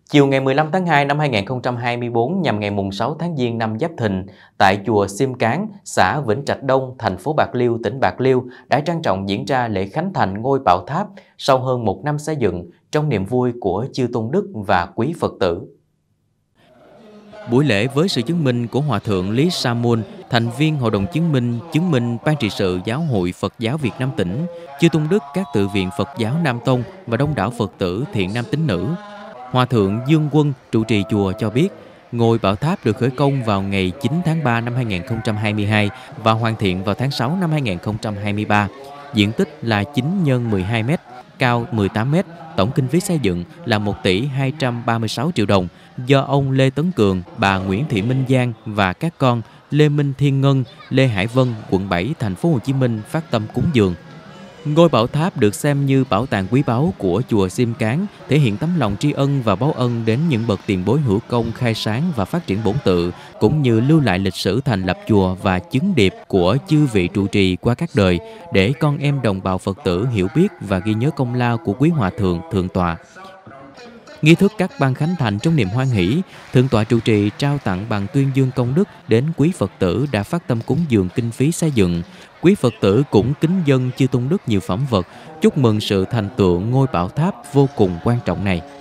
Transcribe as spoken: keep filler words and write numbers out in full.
Chiều ngày mười lăm tháng hai năm hai nghìn không trăm hai mươi tư nhằm ngày mùng sáu tháng Giêng năm Giáp Thìn, tại chùa Sim Cán, xã Vĩnh Trạch Đông, thành phố Bạc Liêu, tỉnh Bạc Liêu đã trang trọng diễn ra lễ khánh thành ngôi bảo tháp sau hơn một năm xây dựng trong niềm vui của chư tôn đức và quý Phật tử. Buổi lễ với sự chứng minh của Hòa thượng Lý Sa Môn, thành viên Hội đồng chứng minh, chứng minh Ban trị sự Giáo hội Phật giáo Việt Nam tỉnh, chư tôn đức các tự viện Phật giáo Nam Tông và đông đảo Phật tử thiện nam tín nữ. Hòa thượng Dương Quân, trụ trì chùa cho biết, ngôi bảo tháp được khởi công vào ngày chín tháng ba năm hai nghìn không trăm hai mươi hai và hoàn thiện vào tháng sáu năm hai nghìn không trăm hai mươi ba. Diện tích là chín nhân mười hai mét, cao mười tám mét, tổng kinh phí xây dựng là một tỷ hai trăm ba mươi sáu triệu đồng, do ông Lê Tấn Cường, bà Nguyễn Thị Minh Giang và các con Lê Minh Thiên Ngân, Lê Hải Vân, quận bảy, thành phố Hồ Chí Minh phát tâm cúng dường. Ngôi bảo tháp được xem như bảo tàng quý báu của chùa Sim Cán, thể hiện tấm lòng tri ân và báo ân đến những bậc tiền bối hữu công khai sáng và phát triển bổn tự, cũng như lưu lại lịch sử thành lập chùa và chứng điệp của chư vị trụ trì qua các đời, để con em đồng bào Phật tử hiểu biết và ghi nhớ công lao của quý hòa thượng thượng tọa. Nghi thức các ban khánh thành trong niềm hoan hỷ, thượng tọa trụ trì trao tặng bằng tuyên dương công đức đến quý Phật tử đã phát tâm cúng dường kinh phí xây dựng. Quý Phật tử cũng kính dâng chư tôn đức nhiều phẩm vật, chúc mừng sự thành tựu ngôi bảo tháp vô cùng quan trọng này.